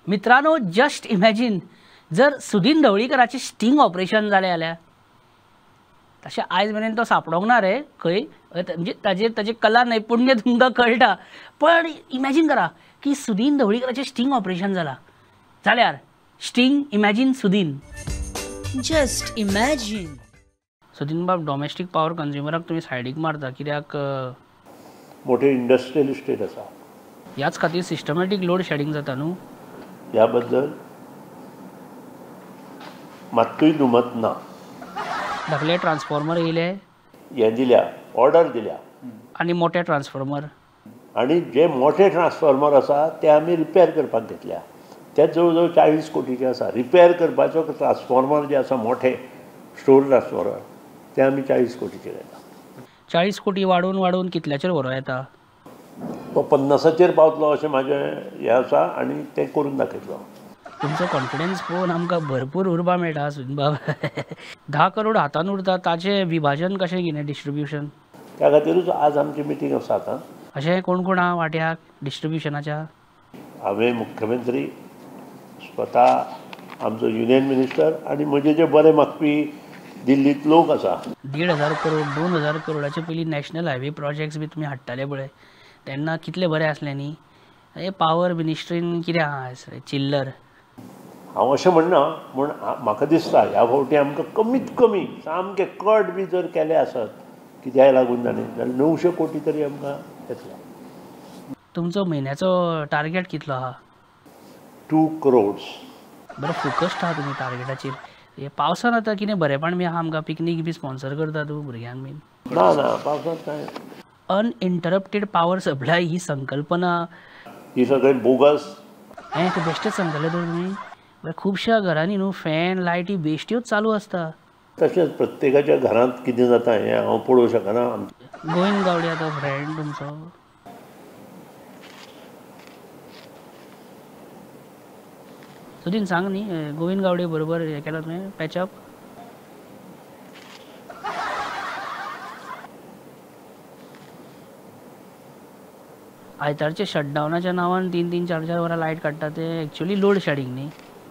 मित्रांनो, just imagine जर Sudin ढवळीकराचें sting operation जालें जाल्यार तशें आयज मेरेन तो सापडोंक ना रे खंय, म्हणजे ताजे कला नैपुण्य तुमकां कळटा, पण इमॅजिन करा की सुदीन ढवळीकराचें स्टिंग ऑपरेशन जालां जाल्यार sting imagine Sudin. Just imagine. Sudin बाब, डॉमेस्टीक पावर कंज्युमराक तुमी सायडीक मारता कित्याक मोठे इंडस्ट्रियल इस्टेट आसा. ह्याच खातीर सिस्टमॅटीक लोड शेडिंग जाता न्हू. ह्या बद्दल मात्तूय दुमत ना. धाकले ट्रान्सफॉर्मर येयले, हें दिल्या, ऑर्डर दिल्या, आनी मोठे ट्रान्सफॉर्मर, आनी जे मोठे ट्रान्सफॉर्मर आसा ते आमी रिपेर करपाक घेतल्या. ते जवळ जवळ 40 कोटीचे आसा. रिपेर करपाचो ट्रान्सफॉर्मर जे आसा मोठे स्टोर ट्रान्सफॉर्मर ते आमी 40 कोटीचे घेता. 40 कोटी वाडून वाडून कितल्याचेर व्हरो येता? तो 50चेर पावतलो अशें म्हाजें हें आसा आनी तें करून दाखयतलो. तुमचो कॉन्फिडन्स पळोवन आमकां भरपूर उर्बा मेळटा सुदीन बाब. 10 करोड हातान उरता, ताचें विभाजन कशें कितें डिस्ट्रिब्युशन? त्या खातीरूच आज आमची मिटींग आसा आतां. अशें कोण कोण आहा वाट्याक डिस्ट्रिब्युशनाच्या? हांवें मुख्यमंत्री स्वता, आमचो युनियन मिनिस्टर आनी म्हजे जे बरे मागपी दिल्लीत लोक आसा. 1,500 करोड 2,000 करोडाचे पयलीं नॅशनल हायवे प्रोजेक्ट्स बी तुमी हाडटाले पळय, तेन्ना कितले बरे आसले न्ही. हे पावर मिनिस्ट्रीन कितें आहा चिल्लर. हांव अशें म्हणना, पूण म्हाका दिसता ह्या फावटी आमकां कमीत कमी सामकें कट बी जर केलें आसत कित्याक लागून जालें जाल्यार 900 कोटी तरी आमकां येतलो. तुमचो म्हयन्याचो टार्गेट कितलो आहा? 2 करोड्स. बरें फोकस्ड आहा तुमी टार्गेटाचेर. हे पावसान आतां कितें बरेंपण बी आहा आमकां? पिकनीक बी स्पॉन्सर करता तूं भुरग्यांक बीन? ना ना, पावसांत कांय. अनइंटरप्टेड पावर सप्लाय ही संकल्पना ही सगळें बोगस. हें तें बेश्टेच सांगतले तर तुमी. खुबश्या घरांनी न्हू फॅन लायटी बेश्ट्योच चालू आसता. तशेंच प्रत्येकाच्या घरांत कितें जाता हें हांव पळोवंक शकना. गोविंद गावडे आतां फ्रेंड तुमचो. सुदीन सांग न्ही, गोविंद गावडे बरोबर हें केलां तुवें पॅचअप? आयतारचे शटडावनाच्या नांवान 3-3, 4-4 वरां लायट काडटा ते एक्चुअली लोड शेडिंग न्ही.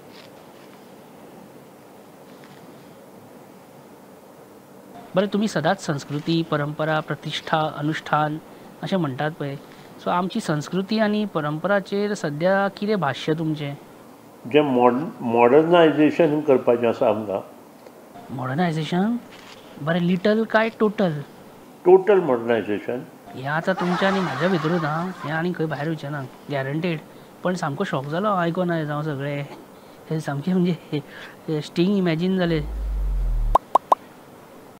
बरें, तुमी सदांच संस्कृती, परंपरा, प्रतिश्ठा, अनुष्ठान अशें म्हणटात पळय. सो आमची संस्कृती आनी परंपराचेर सद्या कितें भाश्य तुमचें? जें मॉडर्नायजेशन करपाचें आसा आमकां. मॉडर्नायजेशन? बरें, लिटल काय टोटल? Total modernisation. हें आतां तुमच्या आनी म्हाज्या भितरूच आहा, हें आनी खंय भायर वयचें ना गॅरंटेड. पण सामको शॉक जालो हांव आयकोन हें जावं सगळें. हें सामकें म्हणजे स्टिंग इमॅजीन जालें.